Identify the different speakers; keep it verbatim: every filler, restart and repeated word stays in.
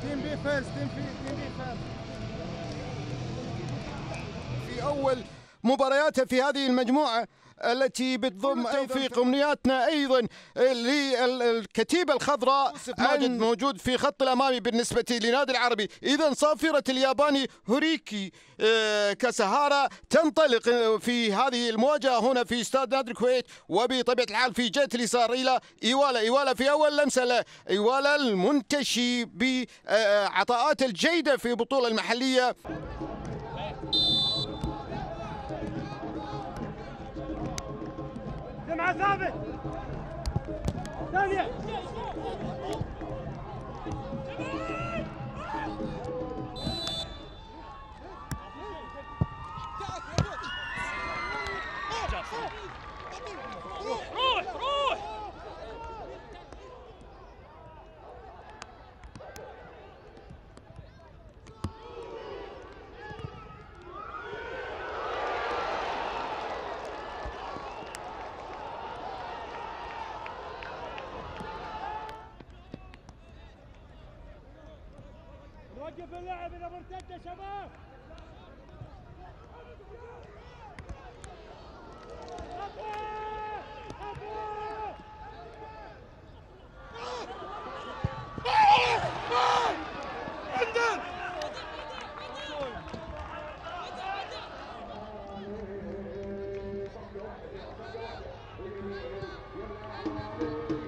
Speaker 1: تيم بي فيرست، تيم بي تيم بي فيرست.
Speaker 2: في أول مبارياته في هذه المجموعة التي بتضم في أمنياتنا أيضا للكتيبة الخضراء ماجد موجود في خط الأمامي بالنسبة لنادي العربي. إذا صافرة الياباني هوريكي كاساهارا تنطلق في هذه المواجهة هنا في استاد نادي الكويت، وبطبيعة الحال في جهة اليسار إلى إيوالا. إيوالا في أول لمسة له، إيوالا المنتشي بعطاءات الجيدة في البطولة المحلية.
Speaker 1: جمعة ثابت ثانية. روح روح. نوقف اللعب إذا مرتد يا شباب. انزل